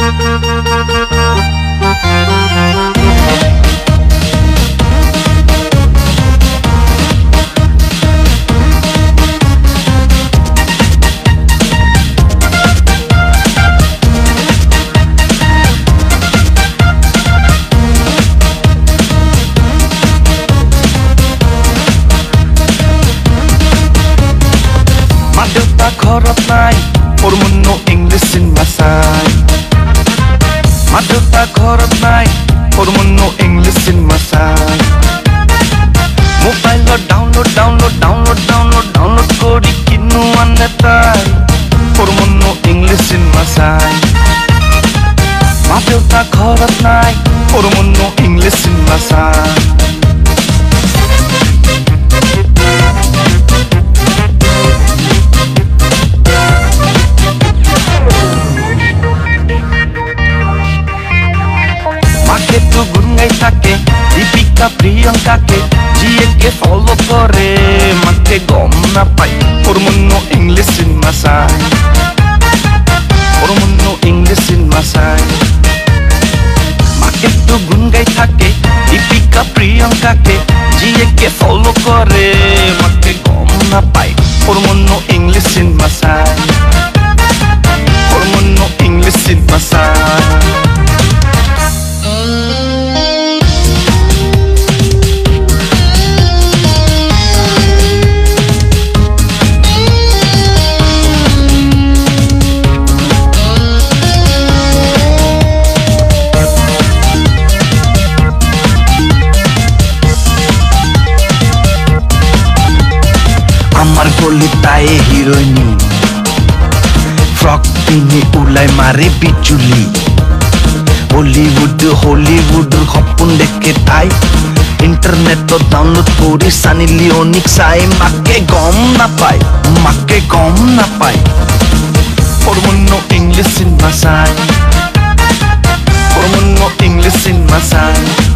ঘৰত নাই মোৰ মনো ইংলিছ চিনবা চাই মা দেউতা ঘৰত নাই মোৰ মনো ইংলিছ চিনবা চাই মোবাইলত ডাউনলোড কৰি কিনো আনে তাই মোৰ মনো ইংলিছ চিনবা চাই মা দেউতা ঘৰত নাই মোৰ মনো ইংলিছ চিনবা চাই तो गुनगाई थाके दीपिका प्रियंका के जिए के फॉलो करे माके गम ना पाई और मनो इंग्लिश सिनेमा साई और मनो इंग्लिश सिनेमा साई माके तो गुनगाई थाके दीपिका प्रियंका के जिए के फॉलो करे माके गम ना पाई और मनो इंग्लिश सिनेमा साई और मनो इंग्लिश सिनेमा साई আমার গলিতায় হিরোইনি ফ্রক পিনে উলাই মারে বিচুলি হলিউডৰ সপোন দেখে তাই ইন্টাৰনেটত ডাউনলোড কৰি সানি লিওনিক চাই মাকে গম নাপায় ফৰ্মুনো ইংলিছ চিনেমা চাই ফৰ্মুনো ইংলিছ চিনেমা চাই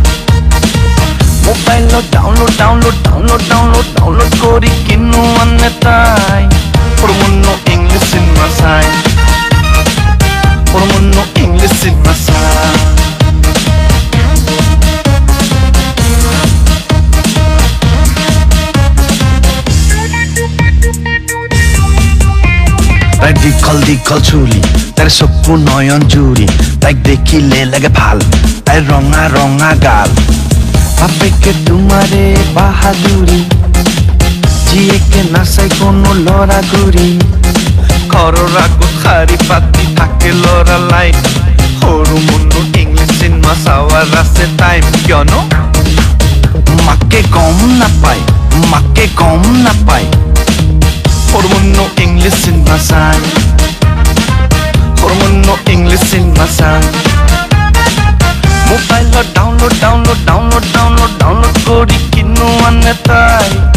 মোবাইলত ডাউনলোড কৰি কিনো আনে তাই ফৰ্মুনো ইংলিছ চিনেমা চাই ফৰ্মুনো ইংলিছ চিনেমা চাই তাই দীঘল চুলি তাইৰ চকু নয়ন জুৰি তাইক দেখিলে লাগে ভাল তাইৰ ৰঙা গাল বাপেকে তোমারে বাহাদুরি জিয়েকে নাচাই কোনো লৰা গুৰি ঘৰৰ আগত শাৰী পাতি থাকে লৰা লাই সৰু মনো ইংলিছ চিনেমা চাৱাৰ আছে টাইম কিয়নো মাকে গম নাপায় সৰু মনো ইংলিছ চিনেমা চাই সৰু মনো ইংলিছ চিনেমা চাই মোবাইলত ডাউনলোড কৰি কিনো আনে তাই